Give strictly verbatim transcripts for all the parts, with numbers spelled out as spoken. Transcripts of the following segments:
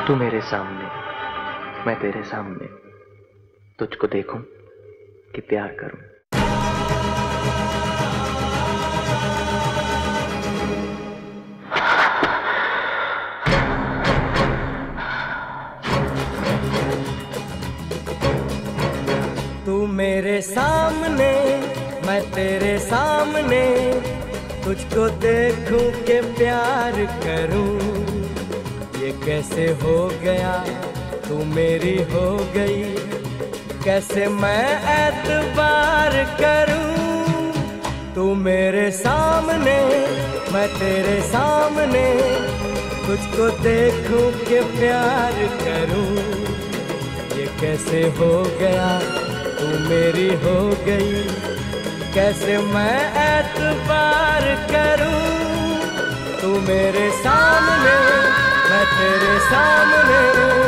तू मेरे सामने, मैं तेरे सामने, तुझको देखूं कि प्यार करूं। तू मेरे सामने, मैं तेरे सामने, तुझको देखूं के प्यार करूं। ये कैसे हो गया, तू मेरी हो गई, कैसे मैं एतबार करूं। तू मेरे सामने, मैं तेरे सामने, तुझको देखूं के प्यार करूं। ये कैसे हो गया, तू मेरी हो गई, कैसे मैं एतबार करूं। तू मेरे सामने, मैं तेरे सामने।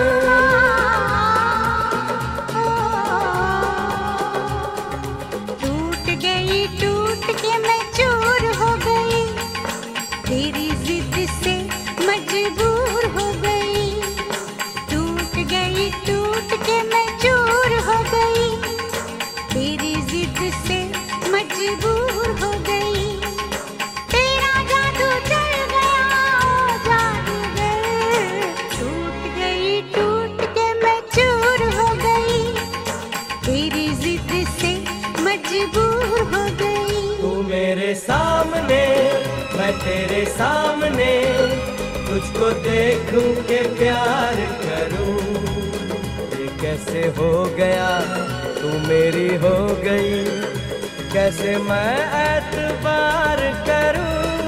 टूट गई, टूट के मैं चूर हो गई, तेरी जिद से मजबूर हो गई। टूट गई, टूट के मैं चूर हो गई, तेरी जिद से मजबूर हो गई। तेरा जादू चल गया, ओ जादूगर। टूट गई, टूट के मैं चूर हो गई, तेरी जिद से मजबूर हो गई। तू मेरे सामने, मैं तेरे सामने, तुझको देखूं के प्यार करूं। ये कैसे हो गया, तू मेरी हो गई, कैसे मैं एतबार करूं।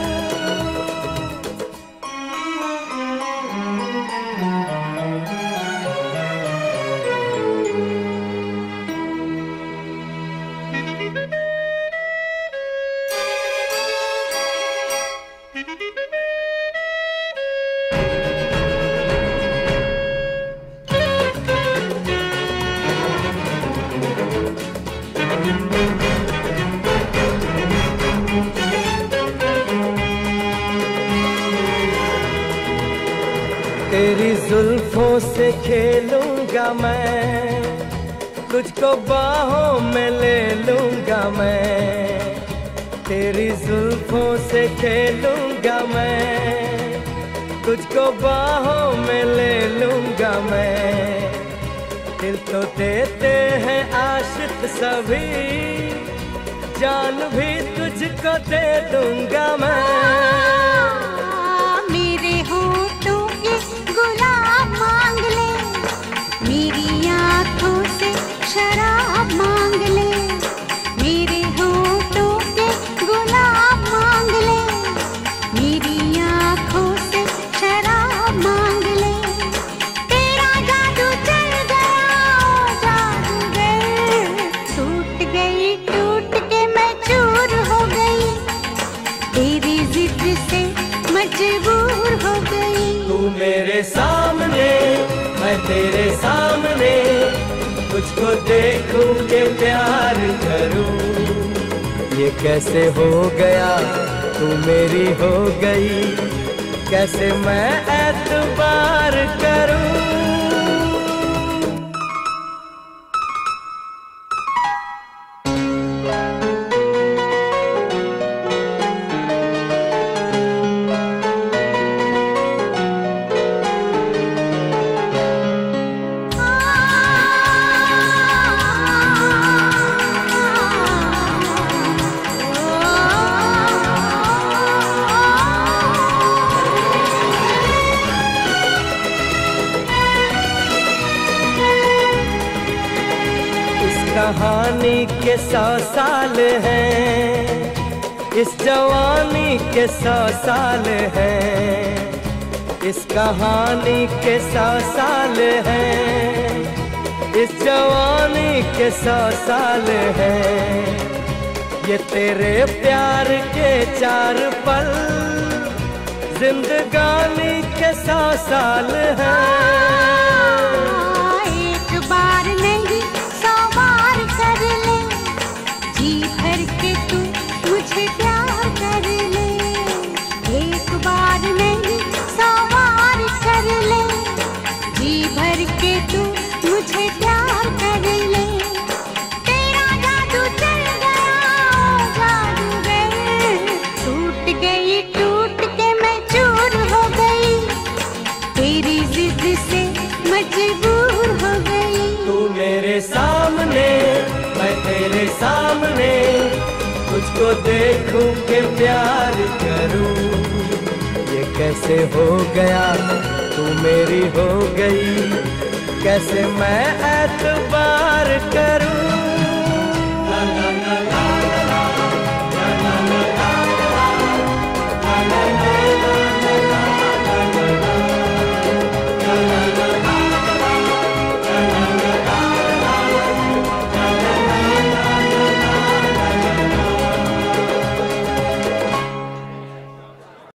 तेरी जुल्फों से खेलूंगा मैं, तुझको बाहों में ले लूंगा मैं। तेरी जुल्फों से खेलूंगा मैं, तुझको बाहों में ले लूंगा मैं। दिल तो देते हैं आशिक सभी, जान भी तुझको दे दूंगा मैं। मेरे होठों के गुलाब मांग ले, मेरी आंखों से शराब मांग ले। मेरे होठों के गुलाब मांग ले, मेरी आंखों से शराब मांग ले। तेरा जादू चल गया, ओ जादूगर। टूट गई, टूट के मैं चूर हो गई, तेरी जिद से मजबूर हो गई। तू मेरे सामने, मैं तेरे सामने, तुझको देखूं के प्यार करूं। ये कैसे हो गया, तू मेरी हो गई, कैसे मैं एतबार करूं। कहानी के सौ साल हैं, इस जवानी के सौ साल हैं। इस कहानी के सौ साल हैं, इस जवानी के सौ साल हैं। ये तेरे प्यार के चार पल, जिंदगानी के सौ साल हैं। एक बार नहीं सौ बार कर ले, जी भर के तू मुझे प्यार कर ले। एक बार नहीं सौ बार कर ले, तुझको देखूं के प्यार करूं, ये कैसे हो गया तू मेरी हो गई, कैसे मैं एतबार करूं।